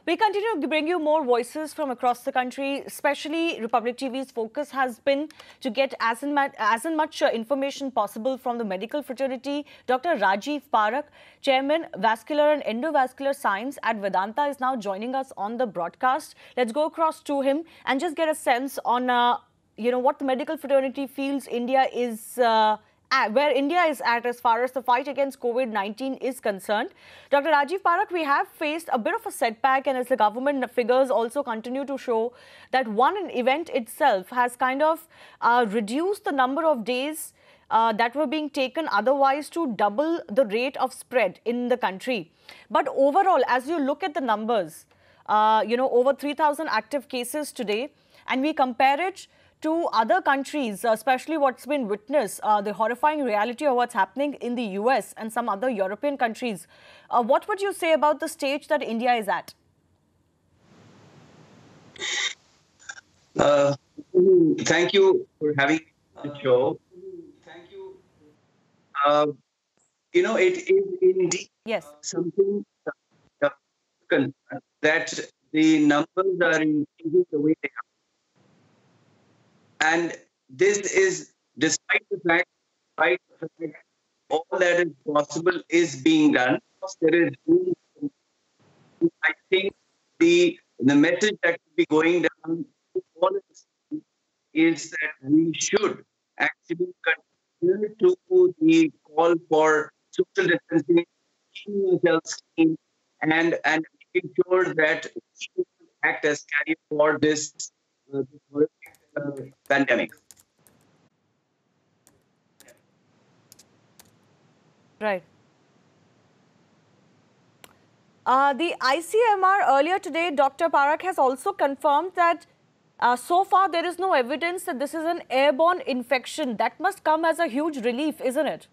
We continue to bring you more voices from across the country, especially Republic TV's focus has been to get as in much information possible from the medical fraternity. Dr. Rajiv Parakh, Chairman, Vascular and Endovascular Science at Vedanta, is now joining us on the broadcast. Let's go across to him and just get a sense on, what the medical fraternity feels India is where India is at as far as the fight against COVID-19 is concerned. Dr. Rajiv Parakh, we have faced a bit of a setback, and as the government figures also continue to show that one event itself has kind of reduced the number of days that were being taken otherwise to double the rate of spread in the country. But overall, as you look at the numbers, over 3,000 active cases today, and we compare it to other countries, especially what's been witnessed, the horrifying reality of what's happening in the US and some other European countries. What would you say about the stage that India is at? Thank you for having the show. It is indeed something that the numbers are increasing the way they are. And this is despite the fact all that is possible is being done. There is room. I think the message that will be going down to all of us is that we should actually continue to the call for social distancing, keeping ourselves clean, and making sure that we act as carrier for this pandemic. Right. The ICMR earlier today, Dr. Parakh, has also confirmed that so far there is no evidence that this is an airborne infection. That must come as a huge relief, isn't it?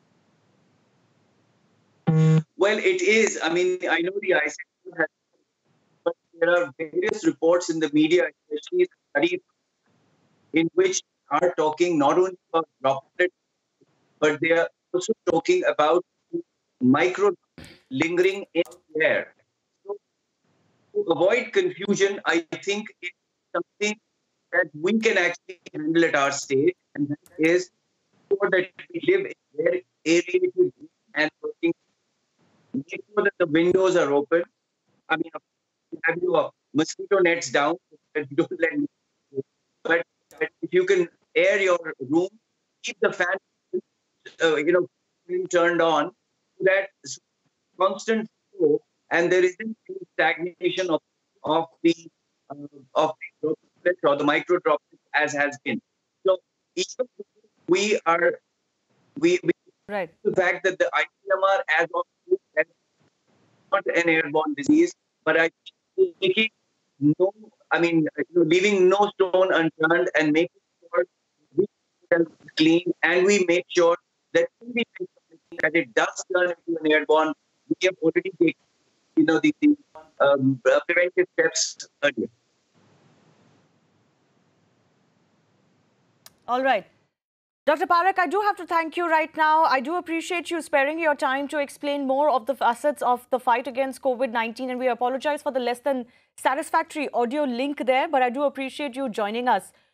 Well, it is. I mean, I know the ICMR has, but there are various reports in the media, especially studies in which are talking not only about droplets, but they are also talking about micro lingering in the air. So to avoid confusion, I think it's something that we can actually handle at our stage, and that is sure that we live in very aerated and working. Make sure that the windows are open. I mean, have your mosquito nets down, that you don't let. But if you can air your room, keep the fan, turned on, so that constant flow, and there isn't any stagnation of the droplets or the micro droplets as has been. So even we right. The fact that the ICMR as of now is not an airborne disease, but I think leaving no stone unturned and making sure we keep clean, and we make sure that that it does turn into an airborne. We have already taken, the preventive steps earlier. All right. Dr. Parakh, I do have to thank you right now. I do appreciate you sparing your time to explain more of the facets of the fight against COVID-19, and we apologize for the less than satisfactory audio link there, but I do appreciate you joining us.